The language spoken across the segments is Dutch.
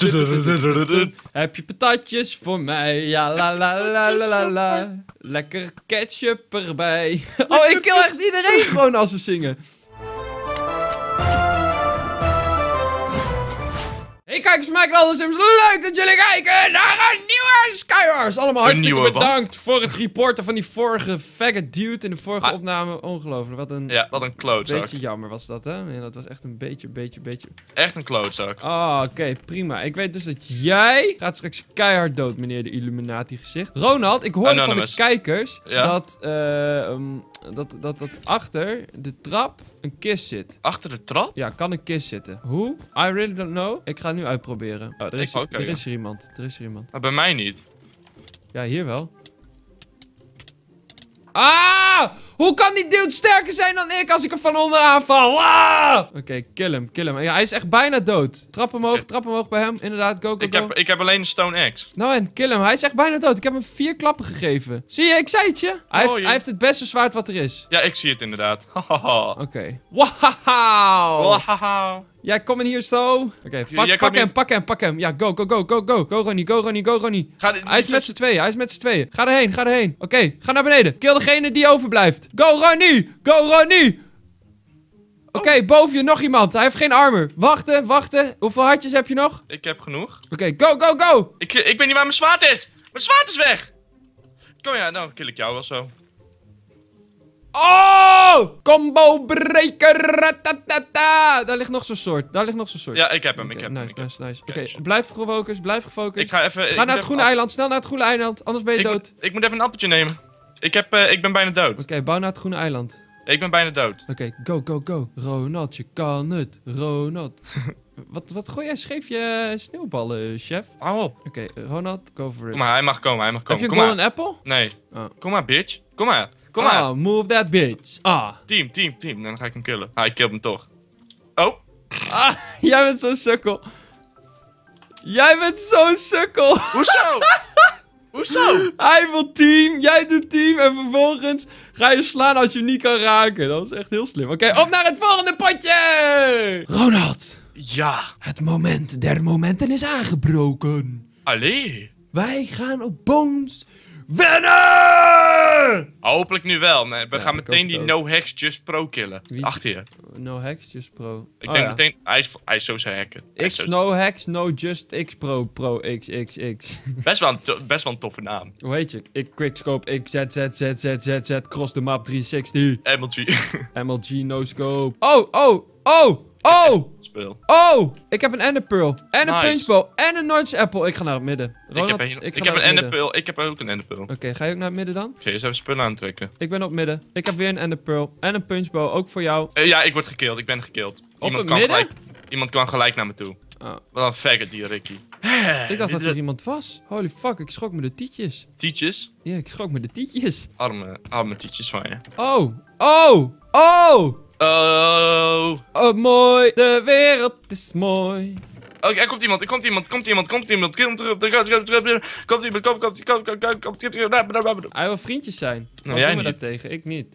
Heb je patatjes voor mij? Ja, la la la la la la. Lekker ketchup erbij. Oh, ik kill echt iedereen gewoon als we zingen. Hey kijkers, maken alles Sims. Leuk dat jullie kijken naar een nieuwe Skywars. Allemaal hartstikke bedankt voor het reporten van die vorige faggot dude in de vorige opname. Ongelooflijk, wat een klootzak. Beetje jammer was dat, hè? Ja, dat was echt een beetje. Echt een klootzak. Oh, oké, prima. Ik weet dus dat jij gaat straks keihard dood, meneer de Illuminati gezicht. Ronald, ik hoorde van de kijkers dat achter de trap een kist zit. Achter de trap? Ja, kan een kist zitten. Hoe? I really don't know. Ik ga het nu uitproberen. Oh, er is er iemand. Maar bij mij niet. Ja, hier wel. Ah! Hoe kan die dude sterker zijn dan ik als ik hem van onderaan val? Ah! Oké, kill hem. Ja, hij is echt bijna dood. Trap omhoog bij hem. Inderdaad, go. Ik heb alleen een stone axe. Nou en, kill hem. Hij is echt bijna dood. Ik heb hem 4 klappen gegeven. Zie je, ik zei het je. Hij heeft het beste zwaard wat er is. Ja, ik zie het inderdaad. Oké. Wauw. Wow. Ja, kom in hier zo. Oké, pak hem. Ja, go. Go, Ronnie. Hij is met z'n tweeën. Ga erheen. Oké, ga naar beneden. Kill degene die overblijft. Go, Ronnie. Oké, boven je nog iemand. Hij heeft geen armor. Wachten. Hoeveel hartjes heb je nog? Ik heb genoeg. Oké, go. Ik weet niet waar mijn zwaard is. Mijn zwaard is weg. Kom ja, nou kill ik jou wel zo. Oh! Combo breaker. Daar ligt nog zo'n soort. Ja, ik heb hem. Nice. Oké, blijf gefocust. Ik ga even... Ga naar het groene eiland. Snel naar het groene eiland. Anders ben je dood. Ik moet even een appeltje nemen. Ik ben bijna dood. Oké, bouw naar het groene eiland. Ik ben bijna dood. Oké, go. Ronald, je kan het. Ronald. Wat gooi jij scheef je sneeuwballen, chef? Hou op. Oké, Ronald, go for it. Kom maar, hij mag komen. Heb je een golden apple? Nee. Oh. Kom maar, bitch. Kom maar. Move that bitch. Team. Dan ga ik hem killen. Hij killt hem toch. Oh. Jij bent zo'n sukkel. Hoezo? Hij wil team, jij doet team en vervolgens ga je slaan als je hem niet kan raken. Dat is echt heel slim. Oké, op naar het volgende potje! Ronald! Ja? Het moment der momenten is aangebroken. Allee? Wij gaan op Bones winnen! Hopelijk nu wel. Nee, we gaan meteen die No Hex Just Pro killen. Achter je. No Hex Just Pro. Ik denk meteen, hij is zo zijn hacken. No Hex, No Just X Pro XXX. Best wel een toffe naam. Hoe heet je? Ik quickscope X Z cross the map 360. MLG no scope. Oh! Speel. Oh! Ik heb een Ender Pearl. En een punchbow. En een Notch Apple. Ik ga naar het midden. Ronald, ik heb een Ender Pearl. Ik heb ook een Ender Pearl. Oké, ga je ook naar het midden dan? Ga je eens even spullen aantrekken. Ik ben op midden. Ik heb weer een Ender Pearl. En een punchbow. Ook voor jou. Ja, ik word gekilld. Ik ben gekilld. Op het midden? Iemand kwam gelijk naar me toe. Oh. Wat een faggot die Ricky. Ik dacht dat er iemand was. Holy fuck, ik schrok me de tietjes. Tietjes? Ja, ik schrok me de tietjes. Arme tietjes van je. Oh, mooi. De wereld is mooi. Oké, er komt iemand. Hij wil vriendjes zijn. Nou, Wat jij doen we niet. dat tegen? Ik niet.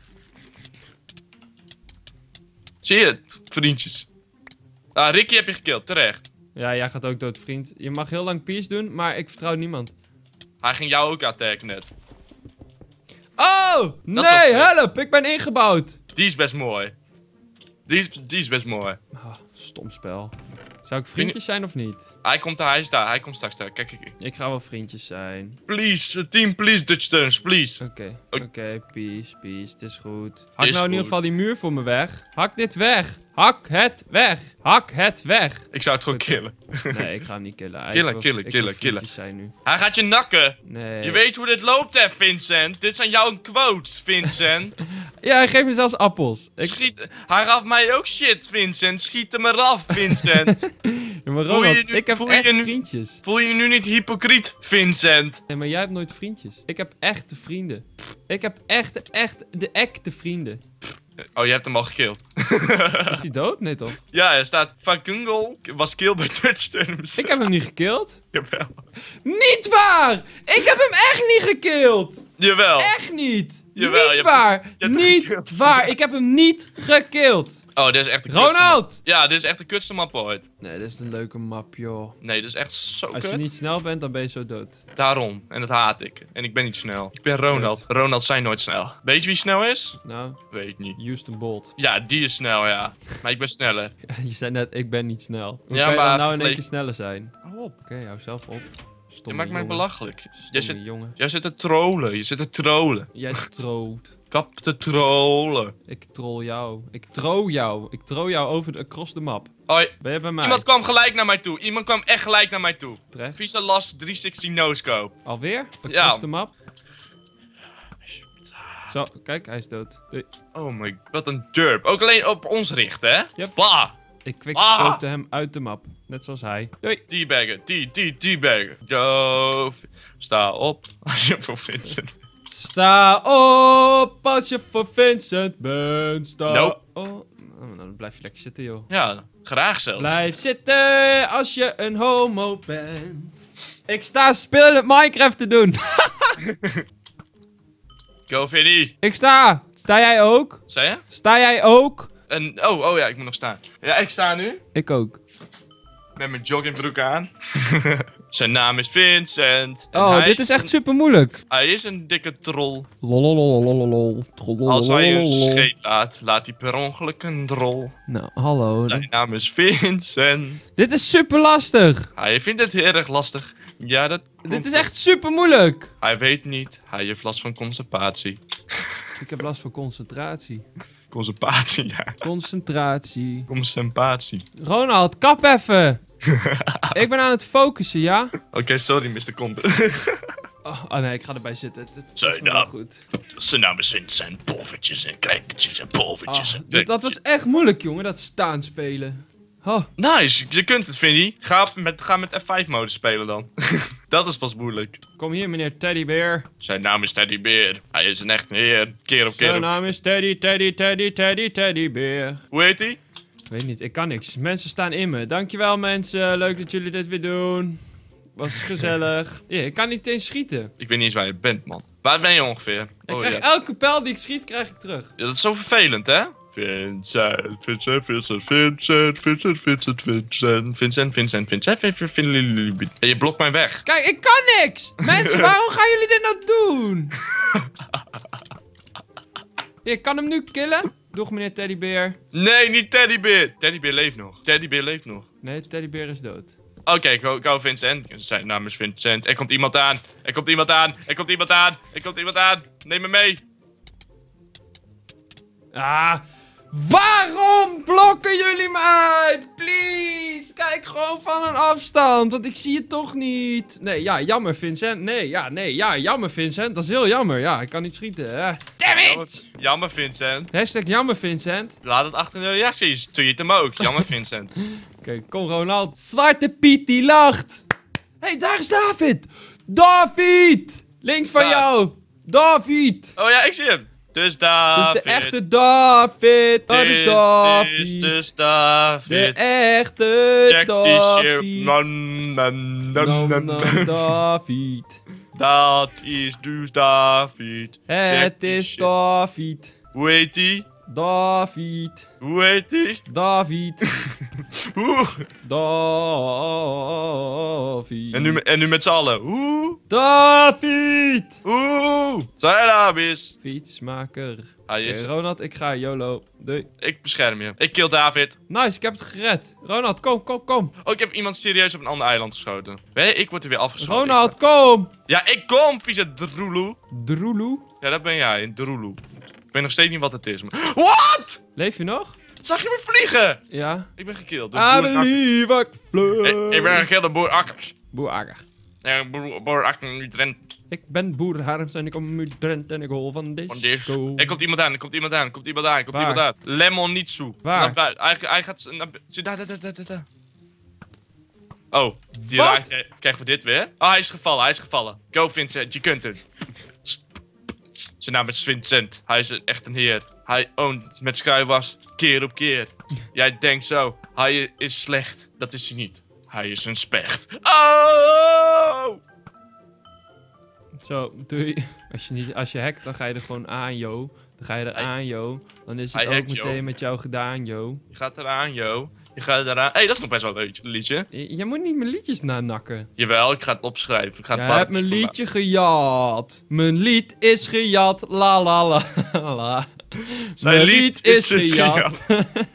Zie je het, vriendjes? Ricky heb je gekild, terecht. Ja, jij gaat ook dood, vriend. Je mag heel lang peace doen, maar ik vertrouw niemand. Hij ging jou ook attacken net. Oh! Nee, help! Ik ben ingebouwd. Die is best mooi. Die is best mooi. Stom spel. Zou ik vriendjes zijn of niet? Hij is daar. Hij komt straks daar. Kijk. Ik ga wel vriendjes zijn. Please, team, please, Dutch Turns, please. Oké, peace. Het is goed. Hak nou in ieder geval die muur voor me weg. Hak dit weg. Hak het weg. Ik zou het gewoon killen. Nee, ik ga hem niet killen. Killen. Zijn nu. Hij gaat je nakken. Nee. Je weet hoe dit loopt, hè, Vincent. Dit zijn jouw quotes, Vincent. Ja, hij geeft me zelfs appels. Hij gaf mij ook shit, Vincent. Schiet hem eraf, Vincent. Ja, maar Ronald, ik heb echt vriendjes. Voel je nu niet hypocriet, Vincent? Nee, maar jij hebt nooit vriendjes. Ik heb echte vrienden. Ik heb echt de echte vrienden. Oh, je hebt hem al gekilld. Is hij dood? Nee, toch? Ja, er staat Fakungo was killed by Dutch Turns. Ik heb hem niet gekilld. Jawel. Niet waar! Ik heb hem echt niet gekild! Jawel. Echt niet! Jawel, Niet waar! je hebt Niet gekild. waar! Ik heb hem niet gekild! Oh, dit is echt een Ronald! Ja, dit is echt een kutste map ooit. Nee, dit is een leuke map, joh. Nee, dit is echt zo Als kut. je niet snel bent, dan ben je zo dood. Daarom. En dat haat ik. En ik ben niet snel. Ik ben Ronald. Ronald zijn nooit snel. Weet je wie snel is? Nou, Weet ik niet. Houston Bolt. Ja, die is snel, ja. Maar ik ben sneller. Je zei net, ik ben niet snel. Hoe Ja, kan je maar dan nou in één vergeleken- keer sneller zijn? Hou op. Oké, hou zelf op. Je Stomme maakt mij jongen. belachelijk. Stomme jongen. Jij zit te trollen. Je zit te trollen. Jij troot. Kap te trollen. Ik troll jou. Ik tro jou. Ik tro jou over across de map. Hoi. Ben je bij mij? Iemand kwam gelijk naar mij toe. Iemand kwam echt gelijk naar mij toe. Tref. Visa Last 360 no-scope. Alweer? Across Ja. de map? Zo, kijk, hij is dood. Doei. Oh my, wat een derp. Ook alleen op ons richten, hè? Yep. Bah! Ik quickscoopte hem uit de map. Net zoals hij. Doei. Teabaggen, teabaggen. Go. Sta op. Als je voor Vincent. Sta op als je voor Vincent bent. Sta Nope. op. Oh, nou, dan blijf je lekker zitten, joh. Ja, graag zelfs. Blijf zitten als je een homo bent. Ik sta spelen Minecraft te doen. Go, Vinny. Ik sta. Sta jij ook? Zei je? Sta jij ook? En, oh ja, ik moet nog staan. Ja, ik sta nu. Ik ook. Met mijn joggingbroek aan. Zijn naam is Vincent. En Oh, hij dit is echt super moeilijk. Hij is een dikke troll. Lolololololol. Als hij een scheet laat hij per ongeluk een drol. Nou, hallo. Zijn naam is Vincent. Dit is super lastig. Hij vindt het heel erg lastig. Ja, dat Dit is echt super moeilijk. Hij weet niet. Hij heeft last van constipatie. Ik heb last van concentratie. Constipatie, ja. Concentratie. Constipatie. Ronald, kap even. Ik ben aan het focussen, ja? Oké, sorry, Mr. Combe. Oh nee, ik ga erbij zitten. Het is Sorry, wel nou. goed. Zijn naam is Vincent. Poffertjes en kijkertjes en poffertjes. Dat was echt moeilijk, jongen, dat staan spelen. Oh, Nice, je kunt het, Vinnie. Ga met F5-modus spelen dan. Dat is pas moeilijk. kom hier, meneer Teddybeer. Zijn naam is Teddy Beer. Hij is een echt heer. Keer op keer Zijn op. naam is Teddybeer. Hoe heet hij? Ik weet niet, ik kan niks. Mensen staan in me. Dankjewel, mensen. Leuk dat jullie dit weer doen. Was gezellig. Ja, ik kan niet eens schieten. Ik weet niet eens waar je bent, man. Waar ben je ongeveer? Ik Oh, krijg ja. elke pijl die ik schiet, krijg ik terug. Ja, dat is zo vervelend, hè? Vincent. En je blokt mij weg. Kijk, ik kan niks! Mensen, waarom gaan jullie dit nou doen? Ja, ik kan hem nu killen. Doeg, meneer Teddybeer. Nee, niet Teddybeer. Teddybeer leeft nog. Teddybeer leeft nog. Nee, Teddybeer is dood. Oké, go Vincent. Zijn naam is Vincent. Er komt iemand aan. Er komt iemand aan. Er komt iemand aan. Er komt iemand aan. Neem me mee. Ah, waarom blokken jullie mij? Please, kijk gewoon van een afstand, want ik zie het toch niet. Nee, ja, jammer Vincent. Nee, jammer Vincent. Dat is heel jammer. Ja, ik kan niet schieten. Damn it! Jammer, Vincent. Hashtag jammer Vincent. Laat het achter in de reacties. Tweet hem ook. Jammer, Vincent. Oké, kom Ronald. Zwarte Piet die lacht. Hé, hey, daar is David. David! Links van Waar? jou. David. Oh ja, ik zie hem. Dus Dat David. is de echte David. Dat is Dit David. is dus David. De echte Check die shit. David. Nam, Nam, David. Dat is dus David. Check Het die is shit. David. Hoe heet die? David. Hoe heet die? David. Hoe? David. En nu met z'n allen. Hoe? David. Hoe? Zijn naam is. Fietsmaker. Hij is. Oké, Ronald, ik ga YOLO. Doei. Ik bescherm je. Ik kill David. Nice, ik heb het gered. Ronald, kom. Oh, ik heb iemand serieus op een ander eiland geschoten. Weet je, ik word er weer afgeschoten. Ronald, kom. Ja, ik kom, vieze Droeloe. Droeloe. Ja, dat ben jij, een Droeloe. Ik weet nog steeds niet wat het is. Maar... What? Leef je nog? Zag je me vliegen? Ja. Ik ben gekilld. door I Boer Akker. believe I can fly. Ik ben gekilld door Boer Akkers. Boer Akker. Ja, Boer Akker nu Drenthe. Ik ben Boer Harms en ik kom uit Drenthe en ik hol van disco. Er komt iemand aan, er komt iemand aan, er komt iemand aan, er komt iemand aan. Lemon Nitsu. Waar? Hij gaat... Daar. Oh, die Wat? raakt... Krijgen we dit weer? Oh, hij is gevallen. Go Vincent, je kunt het. Zijn naam is Vincent. Hij is echt een heer. Hij oont met skywars keer op keer. Jij denkt zo, hij is slecht. Dat is hij niet. Hij is een specht. Oh! Zo, doei. Als je hackt, dan ga je er gewoon aan, yo. Dan ga je er aan, yo. Dan is het ook meteen met jou gedaan, yo. Je gaat eraan, yo. Je gaat eraan. Hé, dat is nog best wel een liedje. Je moet niet mijn liedjes nanakken. Jawel, ik ga het opschrijven. Ik ga het je hebt mijn liedje gejat. Mijn lied is gejat. La la la la. Zijn lied is gejat.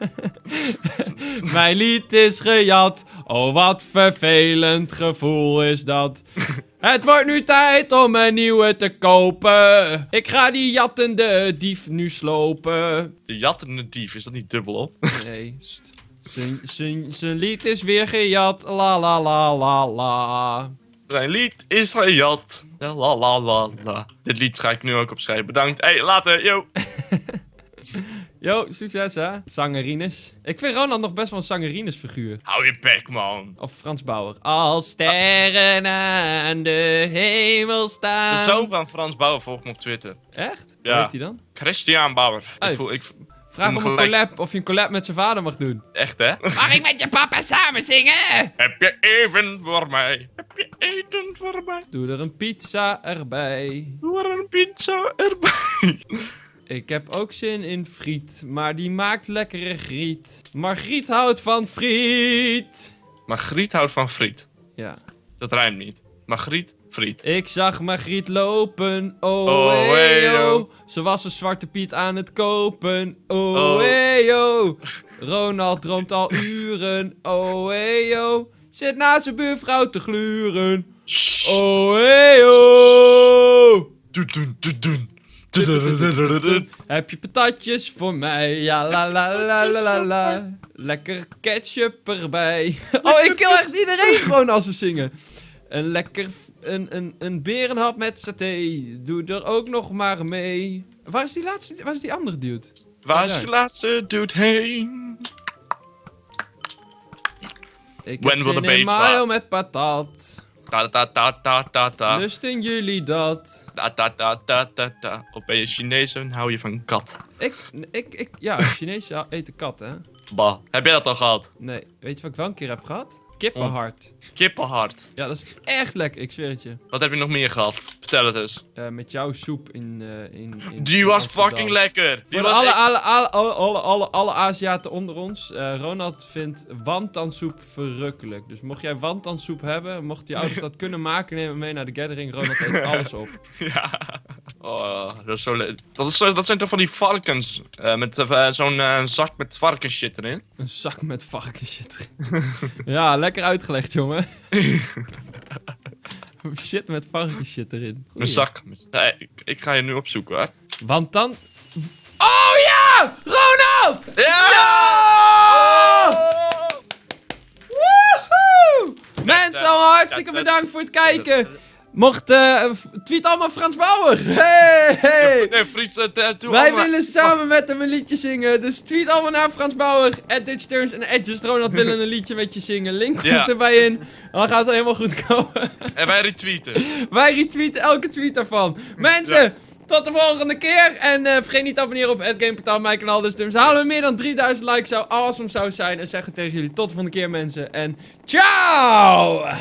Mijn lied is gejat. Oh, wat vervelend gevoel is dat. Het wordt nu tijd om een nieuwe te kopen. Ik ga die jattende dief nu slopen. De jattende dief, is dat niet dubbel op? Nee, zijn lied is weer gejat. La la la la la. Zijn lied is gejat. La la la la. Dit lied ga ik nu ook opschrijven. Bedankt. Hey, later, yo. Yo, succes hè, zangerines. Ik vind Ronald nog best wel een zangerines figuur. Hou je bek, man. Of Frans Bauer. Als sterren aan de hemel staan. De zoon van Frans Bauer volgt me op Twitter. Echt? Ja. Hoe heet hij dan? Christian Bauer. Vraag om een collab, of je een collab met zijn vader mag doen. Echt, hè? Mag ik met je papa samen zingen? Heb je even voor mij? Heb je eten voor mij? Doe er een pizza erbij. Doe er een pizza erbij. Ik heb ook zin in friet, maar die maakt lekkere griet. Margriet houdt van friet. Margriet houdt van friet. Ja. Dat rijmt niet. Margriet, friet. Ik zag Margriet lopen, oh hey oh. Ze was een Zwarte Piet aan het kopen, oh hey oh. Ronald droomt al uren, oh hey oh. Zit naast zijn buurvrouw te gluren, oh hey oh. Heb je patatjes voor mij? Ja la la la la la la. Lekker ketchup erbij. Oh, ik kill echt iedereen gewoon als we zingen. Een lekker... Een berenhap met saté. Doe er ook nog maar mee. Waar is die laatste... Waar is die andere dude? Waar is die laatste dude heen? Ik heb zin in mayo met patat. Lusten jullie dat? Of ben je Chinees en hou je van kat? Ja, Chinees eten kat, hè? Bah, heb jij dat al gehad? Nee, weet je wat ik wel een keer heb gehad? Kippenhart. Kippenhart. Ja, dat is echt lekker, ik zweer het je. Wat heb je nog meer gehad? Vertel het eens. Met jouw soep in die was fucking lekker. Voor alle Aziaten onder ons. Ronald vindt wantansoep verrukkelijk. Dus mocht jij wantansoep hebben, mocht je ouders dat kunnen maken, neem hem mee naar de gathering. Ronald eet alles op. Ja. Oh, dat is zo leuk. Dat zijn toch van die varkens. Met zo'n zak met varkensshit erin. Een zak met varkensshit erin. Ja, lekker uitgelegd, jongen. Shit met varkensshit erin. Goeie. Een zak. Ik ga je nu opzoeken, hoor. Want dan... Oh ja! Ronald! Ja! Woehoe! Mensen, hartstikke bedankt voor het kijken. Tweet allemaal Frans Bauer. Hey! Nee, Friets, wij willen samen met hem een liedje zingen. Dus tweet allemaal naar Frans Bauer. @DitchTurns en @JustRonald willen een liedje met je zingen. Link is erbij in. Dan gaat het helemaal goed komen. En wij retweeten. Wij retweeten elke tweet daarvan. Mensen, tot de volgende keer. En vergeet niet te abonneren op @GamePortaal, mijn kanaal. Dus halen we meer dan 3000 likes. Zou awesome zijn. En zeggen tegen jullie tot de volgende keer, mensen. En ciao!